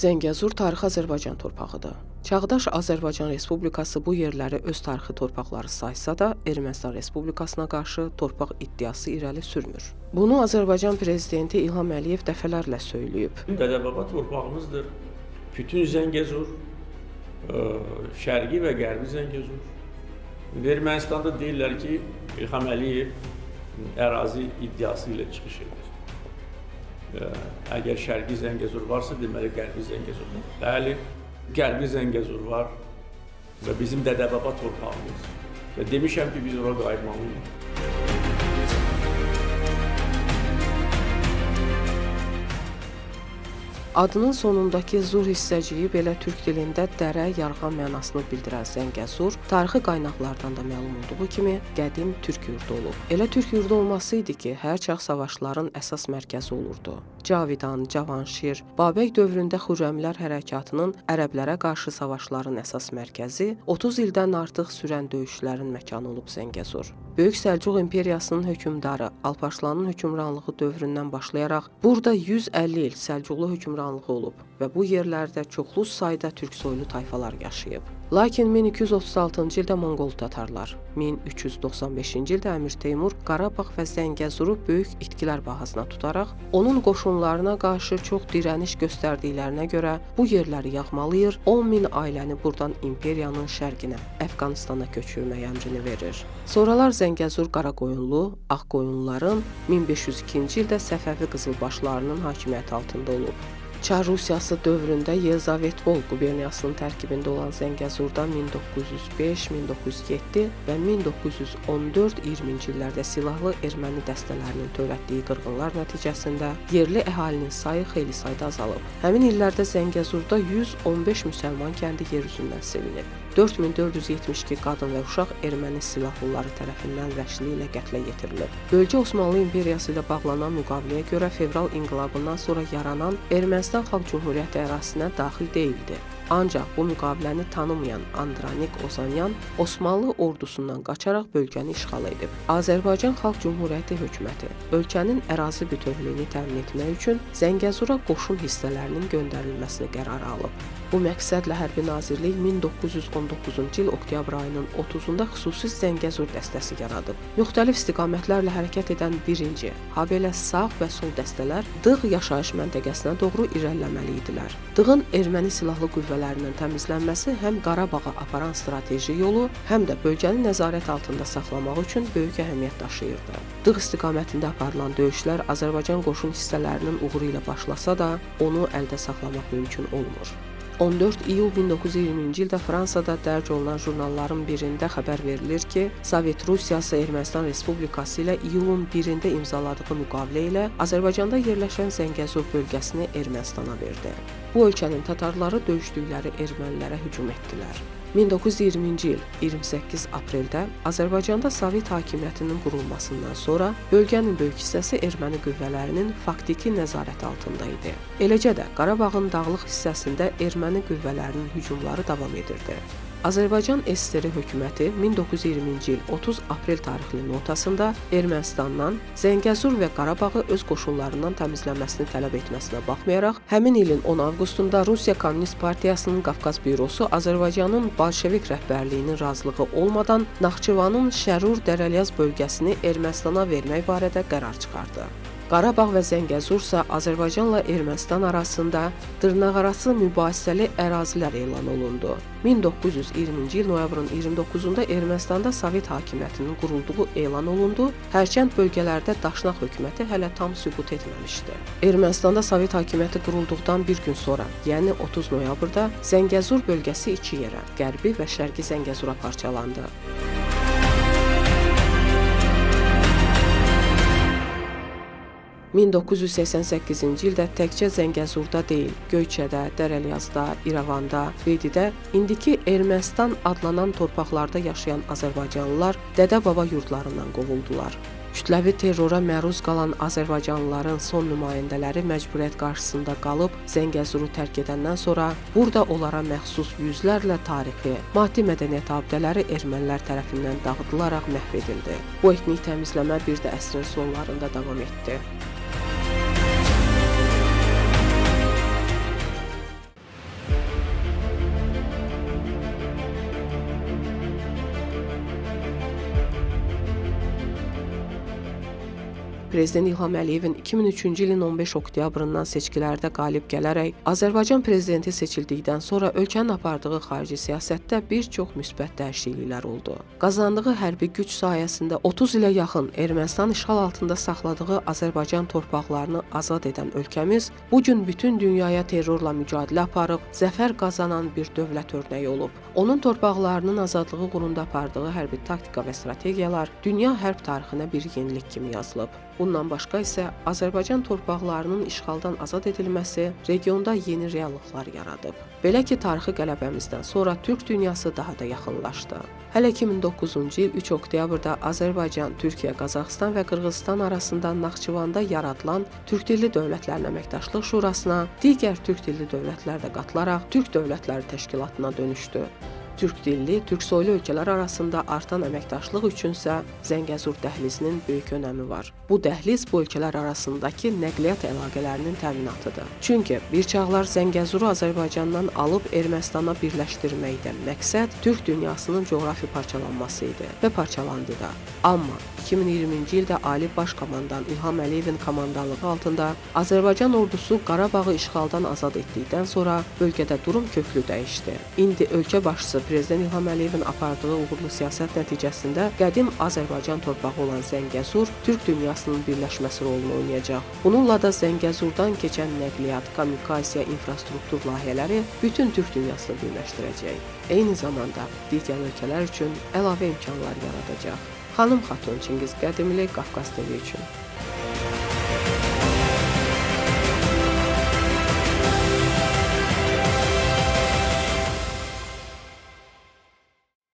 Zəngəzur tarixi Azərbaycan torpağıdır. Çağdaş Azərbaycan Respublikası bu yerləri öz tarixi torpaqları saysa da, Ermənistan Respublikasına qarşı torpaq iddiası irəli sürmür. Bunu Azərbaycan Prezidenti İlham Əliyev dəfələrlə söyləyib. Dədə-baba torpağımızdır. Bütün Zəngəzur, şərqi və qərbi Zəngəzur. Ermənistanda deyirlər ki, İlham Əliyev ərazi iddiası ilə çıxış edir. Əgər şərqi Zəngəzur varsa, deməli qərbi Zəngəzur var. Bəli, qərbi Zəngəzur var və bizim dədə-baba torpağımız. Və demişəm ki, biz ora qayıtmalıyıq. Adının sonundakı zur hissəciyi belə türk dilində dərə, yarğan mənasını bildirən Zəngəzur, tarixi qaynaqlardan da məlum olduğu kimi qədim türk yurdu olub. Elə türk yurdu olması idi ki, hər çağ savaşların əsas mərkəzi olurdu. Cavidan, Cavanşir, Babək dövründə Xürrəmlər hərəkatının ərəblərə qarşı savaşların əsas mərkəzi, 30 ildən artıq sürən döyüşlərin məkanı olub Zəngəzur. Böyük Səlcuq imperiyasının hökmdarı Alparslanın hökmranlığı dövründən başlayaraq burada 150 il Səlcuqlu hökmranlığı olub və bu yerlərdə çoxlu sayda türk soylu tayfalar yaşayıb. Lakin 1236-cı ildə Monqol tatarlar, 1395-ci ildə Əmir Teymur Qarabağ və Zəngəzuru böyük itkilər bahasına tutaraq, onun qoşunlarına qarşı çox dirəniş göstərdiklərinə görə bu yerləri yağmalayır, 10 min ailəni buradan imperiyanın şərqinə, Əfqanistana köçürmək əmrini verir. Sonralar Zəngəzur Qaraqoyunlu, Ağqoyunluların 1502-ci ildə Səfəvi qızılbaşlarının hakimiyyəti altında olub. Çar Rusiyası dövründə Yelizavetpol quberniyasının tərkibində olan Zəngəzurda 1905, 1907 və 1914-20-ci illərdə silahlı erməni dəstələrinin törətdiyi qırğınlar nəticəsində yerli əhalinin sayı xeyli sayda azalıb. Həmin illərdə Zəngəzurda 115 müsəlman kəndi yer üzündən silinib. 4472 qadın və uşaq erməni silahlıları tərəfindən vəhşiliklə qətlə yetirilib. Bölgə Osmanlı İmperiyası ilə bağlanan müqaviləyə görə fevral inqilabından sonra yaranan Ermənistan Xalq Cümhuriyyəti ərazisinə daxil deyildi. Ancaq bu müqaviləni tanımayan Andranik Ozanyan Osmanlı ordusundan qaçaraq bölgəni işğal edib. Azərbaycan Xalq Cümhuriyyəti hökuməti ölkənin ərazi bütövlüyünü təmin etmək üçün Zəngəzura qoşun hissələrinin göndərilməsini qərara alıb. Bu məqsədlə Hərbi Nazirlik 1919-cu il oktyabr ayının 30-da xüsusi Zəngəzur dəstəsi yaradıb. Müxtəlif istiqamətlərlə hərəkət edən birinci, habelə sağ və sol dəstələr Dığ yaşayış məntəqəsinə doğru irəliləməli idilər. Dığın erməni silahlı qüvvələrindən təmizlənməsi həm Qarabağa aparan strateji yolu, həm də bölgəni nəzarət altında saxlamaq üçün böyük əhəmiyyət daşıyırdı. Dığ istiqamətində aparılan döyüşlər Azərbaycan qoşun hissələrinin uğuru ilə başlasa da, onu əldə saxlamaq mümkün olmur. 14 iyul 1920-ci ildə Fransada dərc olunan jurnalların birində xəbər verilir ki, Sovet Rusiyası Ermənistan Respublikası ilə iyulun 1-də imzaladığı müqavilə ilə Azərbaycanda yerləşən Zəngəzur bölgəsini Ermənistana verdi. Bu ölkənin tatarları döyüşdükləri ermənilərə hücum etdilər. 1920-ci il 28 apreldə Azərbaycanda Sovet hakimiyyətinin qurulmasından sonra bölgənin böyük hissəsi erməni qüvvələrinin faktiki nəzarət altında idi. Eləcə də Qarabağın dağlıq hissəsində erməni qüvvələrinin hücumları davam edirdi. Azərbaycan SSR hökuməti 1920-ci il 30 aprel tarixli notasında Ermənistandan Zəngəzur və Qarabağı öz qoşunlarından təmizlənməsini tələb etməsinə baxmayaraq, həmin ilin 10 avqustunda Rusiya Kommunist Partiyasının Qafqaz bürosu Azərbaycanın Bolşevik rəhbərliyinin razılığı olmadan Naxçıvanın Şərur Dərəlyaz bölgəsini Ermənistana vermək barədə qərar çıxardı. Qarabağ və Zəngəzur isə Azərbaycanla Ermənistan arasında dırnaqarası mübahisəli ərazilər elan olundu. 1920-ci il noyabrın 29-da Ermənistanda Sovet hakimiyyətinin qurulduğu elan olundu, hərçənd bölgələrdə Daşnaq hökuməti hələ tam sübut etməmişdi. Ermənistanda Sovet hakimiyyəti qurulduqdan bir gün sonra, yəni 30 noyabrda Zəngəzur bölgəsi iki yerə, qərbi və şərqi Zəngəzura parçalandı. 1988-ci ildə təkcə Zəngəzurda deyil, Göyçədə, Dərəlyazda, İrəvanda, Beydidə, indiki Ermənistan adlanan torpaqlarda yaşayan azərbaycanlılar dədə-baba yurdlarından qovuldular. Kütləvi terrora məruz qalan azərbaycanlıların son nümayəndələri məcburiyyət qarşısında qalıb Zəngəzuru tərk edəndən sonra burada onlara məxsus yüzlərlə tarixi, maddi mədəniyyət abidələri ermənilər tərəfindən dağıdılaraq məhv edildi. Bu etnik təmizləmə bir də əsrin sonlarında davam etdi. Prezident İlham Əliyevin 2003-cü ilin 15 oktyabrından seçkilərdə qalib gələrək Azərbaycan prezidenti seçildikdən sonra ölkənin apardığı xarici siyasətdə bir çox müsbət dəyişikliklər oldu. Qazandığı hərbi güc sayəsində 30 ilə yaxın Ermənistan işğal altında saxladığı Azərbaycan torpaqlarını azad edən ölkəmiz bu gün bütün dünyaya terrorla mücadilə aparıb zəfər qazanan bir dövlət örnəyi olub. Onun torpaqlarının azadlığı uğrunda apardığı hərbi taktika və strategiyalar dünya hərb tarixinə bir yenilik kimi yazılıb. Bundan başqa isə Azərbaycan torpaqlarının işğaldan azad edilməsi regionda yeni reallıqlar yaradıb. Belə ki, tarixi qələbəmizdən sonra Türk dünyası daha da yaxınlaşdı. Hələ 2009-cu il 3 oktyabrda Azərbaycan, Türkiyə, Qazaxıstan və Qırğızıstan arasında Naxçıvanda yaradılan Türk dilli dövlətlərin əməkdaşlıq şurasına digər türk dilli dövlətlər də qatılaraq Türk Dövlətləri Təşkilatına dönüşdü. Türk dilli, türk soylu ölkələr arasında artan əməkdaşlıq üçünsə Zəngəzur dəhlizinin böyük önəmi var. Bu dəhliz bu ölkələr arasındakı nəqliyyat əlaqələrinin təminatıdır. Çünki bir çağlar Zəngəzuru Azərbaycandan alıb Ermənistana birləşdirməkdə məqsəd Türk dünyasının coğrafi parçalanması idi və parçalandı da. Amma 2020-ci ildə Ali Baş Komandan İlham Əliyevin komandanlığı altında Azərbaycan ordusu Qarabağı işğaldan azad etdikdən sonra bölgədə durum köklü dəyişdi. İndi ölkə başçısı Prezident İlham Əliyevin apardığı uğurlu siyasət nəticəsində qədim Azərbaycan torpağı olan Zəngəzur Türk dünyasının birləşməsi rolunu oynayacaq. Bununla da Zəngəzurdan keçən nəqliyyat, kommunikasiya, infrastruktur layihələri bütün Türk dünyasını birləşdirəcək. Eyni zamanda digər ölkələr üçün əlavə imkanlar yaradacaq. Xanım Xatun Çingiz Qədimli, Qafqaz TV üçün.